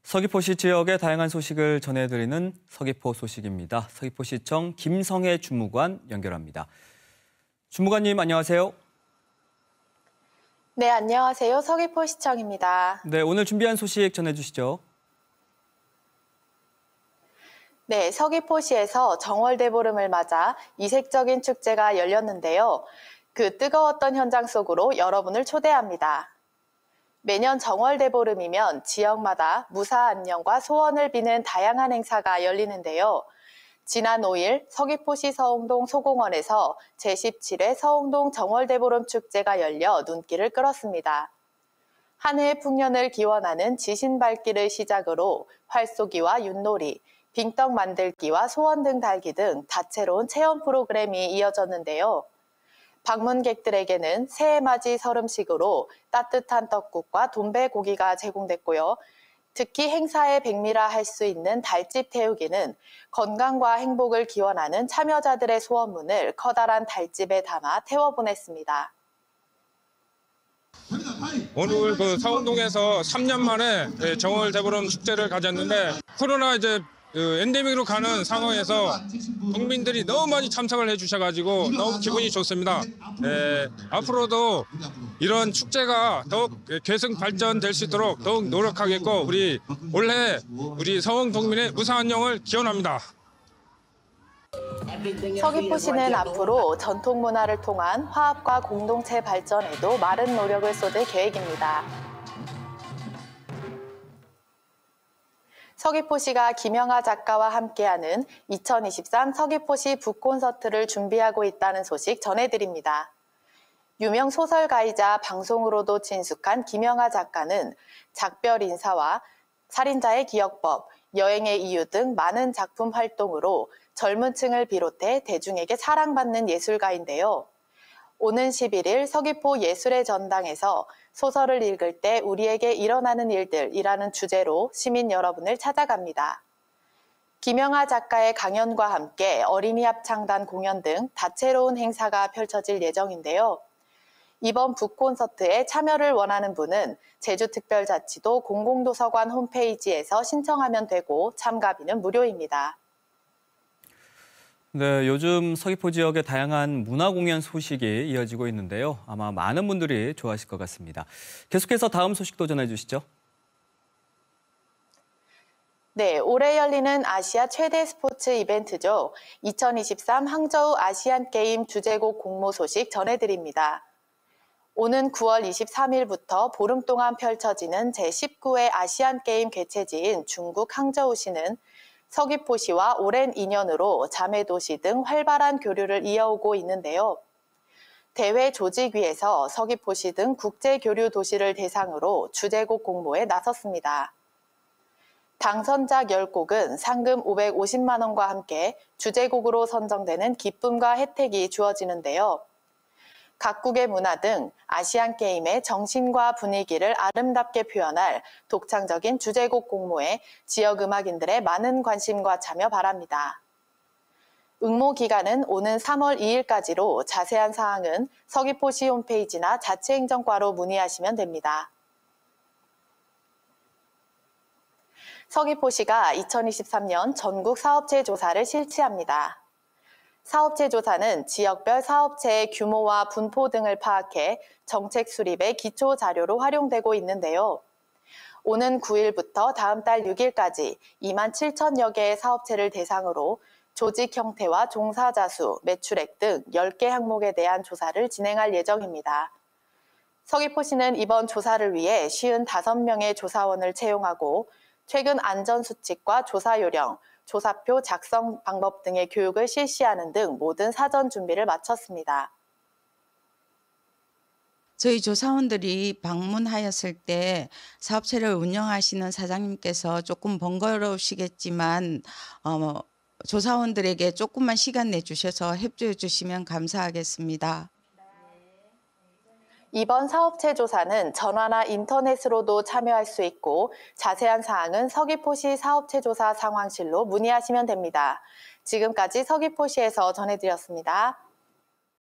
서귀포시 지역의 다양한 소식을 전해드리는 서귀포 소식입니다. 서귀포시청 김성혜 주무관 연결합니다. 주무관님 안녕하세요. 네, 안녕하세요. 서귀포시청입니다. 네, 오늘 준비한 소식 전해주시죠. 네, 서귀포시에서 정월대보름을 맞아 이색적인 축제가 열렸는데요. 그 뜨거웠던 현장 속으로 여러분을 초대합니다. 매년 정월대보름이면 지역마다 무사 안녕과 소원을 비는 다양한 행사가 열리는데요. 지난 5일 서귀포시 서홍동 소공원에서 제17회 서홍동 정월대보름 축제가 열려 눈길을 끌었습니다. 한 해의 풍년을 기원하는 지신밟기를 시작으로 활쏘기와 윷놀이, 빙떡 만들기와 소원 등 달기 등 다채로운 체험 프로그램이 이어졌는데요. 방문객들에게는 새해맞이 설음식으로 따뜻한 떡국과 돈배고기가 제공됐고요. 특히 행사의 백미라 할 수 있는 달집 태우기는 건강과 행복을 기원하는 참여자들의 소원문을 커다란 달집에 담아 태워보냈습니다. 오늘 서홍동에서 3년 만에 정월대보름 축제를 가졌는데 코로나 엔데믹으로 가는 상황에서 국민들이 너무 많이 참석을 해주셔가지고 너무 기분이 좋습니다. 앞으로도 이런 축제가 더욱 계승 발전될 수 있도록 더욱 노력하겠고 올해 우리 서홍동민의 무사 안녕을 기원합니다. 서귀포시는 앞으로 전통 문화를 통한 화합과 공동체 발전에도 마른 노력을 쏟을 계획입니다. 서귀포시가 김영하 작가와 함께하는 2023 서귀포시 북콘서트를 준비하고 있다는 소식 전해드립니다. 유명 소설가이자 방송으로도 친숙한 김영하 작가는 작별 인사와 살인자의 기억법, 여행의 이유 등 많은 작품 활동으로 젊은 층을 비롯해 대중에게 사랑받는 예술가인데요. 오는 11일 서귀포 예술의 전당에서 소설을 읽을 때 우리에게 일어나는 일들이라는 주제로 시민 여러분을 찾아갑니다. 김영하 작가의 강연과 함께 어린이 합창단 공연 등 다채로운 행사가 펼쳐질 예정인데요. 이번 북콘서트에 참여를 원하는 분은 제주특별자치도 공공도서관 홈페이지에서 신청하면 되고 참가비는 무료입니다. 네, 요즘 서귀포 지역의 다양한 문화 공연 소식이 이어지고 있는데요. 아마 많은 분들이 좋아하실 것 같습니다. 계속해서 다음 소식도 전해주시죠. 네, 올해 열리는 아시아 최대 스포츠 이벤트죠. 2023 항저우 아시안게임 주제곡 공모 소식 전해드립니다. 오는 9월 23일부터 보름 동안 펼쳐지는 제19회 아시안게임 개최지인 중국 항저우시는 서귀포시와 오랜 인연으로 자매도시 등 활발한 교류를 이어오고 있는데요. 대회 조직위에서 서귀포시 등 국제교류 도시를 대상으로 주제곡 공모에 나섰습니다. 당선작 10곡은 상금 550만 원과 함께 주제곡으로 선정되는 기쁨과 혜택이 주어지는데요. 각국의 문화 등 아시안게임의 정신과 분위기를 아름답게 표현할 독창적인 주제곡 공모에 지역 음악인들의 많은 관심과 참여 바랍니다. 응모 기간은 오는 3월 2일까지로 자세한 사항은 서귀포시 홈페이지나 자치행정과로 문의하시면 됩니다. 서귀포시가 2023년 전국 사업체 조사를 실시합니다. 사업체 조사는 지역별 사업체의 규모와 분포 등을 파악해 정책 수립의 기초 자료로 활용되고 있는데요. 오는 9일부터 다음 달 6일까지 2만 7천여 개의 사업체를 대상으로 조직 형태와 종사자 수, 매출액 등 10개 항목에 대한 조사를 진행할 예정입니다. 서귀포시는 이번 조사를 위해 55명의 조사원을 채용하고 최근 안전수칙과 조사 요령, 조사표 작성 방법 등의 교육을 실시하는 등 모든 사전 준비를 마쳤습니다. 저희 조사원들이 방문하였을 때 사업체를 운영하시는 사장님께서 조금 번거로우시겠지만 조사원들에게 조금만 시간 내주셔서 협조해 주시면 감사하겠습니다. 이번 사업체 조사는 전화나 인터넷으로도 참여할 수 있고 자세한 사항은 서귀포시 사업체 조사 상황실로 문의하시면 됩니다. 지금까지 서귀포시에서 전해드렸습니다.